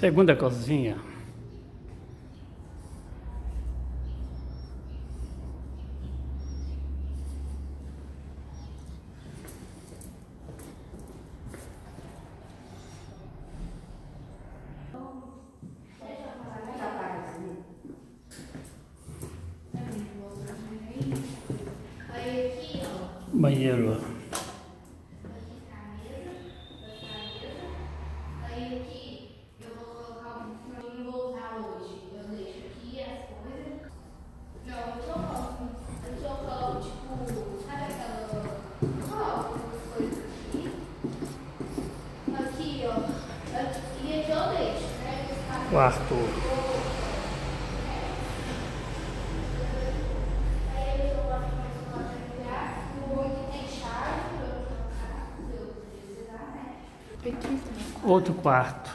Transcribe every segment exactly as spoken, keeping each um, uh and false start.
Segunda cozinha. Banheiro. Quarto. Outro quarto.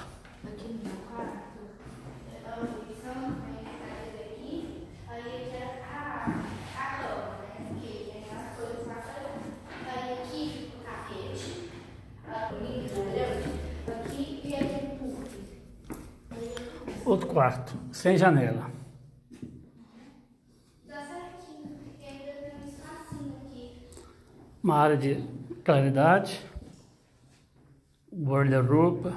Outro quarto, sem janela. Uma área de claridade. Guarda-roupa.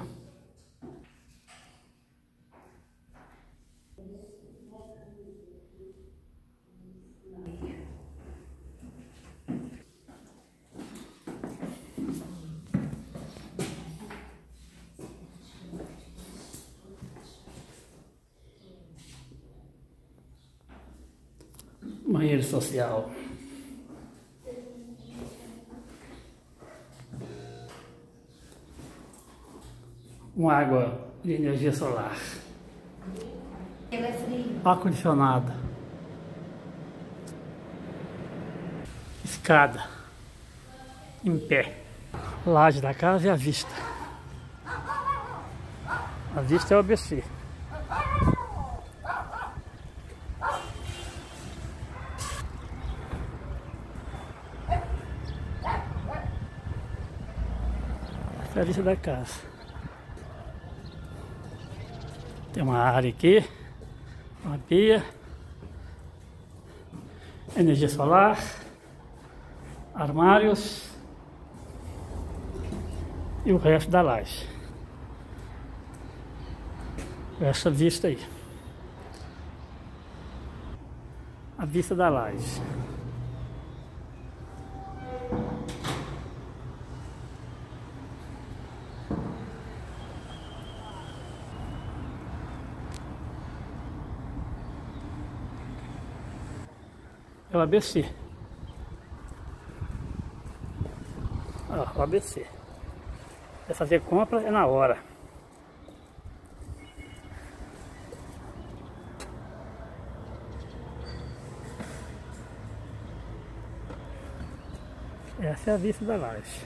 Banheiro social. Com água de energia solar. Ar-condicionado. Escada. Em pé. Laje da casa e a vista. A vista é o A B C. Essa é a vista da casa. Tem uma área aqui, uma pia, energia solar, armários e o resto da laje. Essa vista aí. A vista da laje. É o A B C. Ó, o A B C. Quer fazer compra é na hora. Essa é a vista da laje.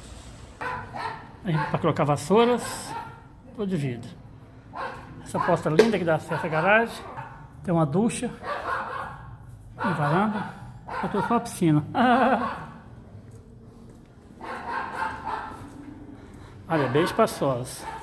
Aí para colocar vassouras, tô de vidro. Essa porta linda que dá acesso à garagem. Tem uma ducha. Uma varanda. Eu tô só a piscina. Olha, bem espaçosa.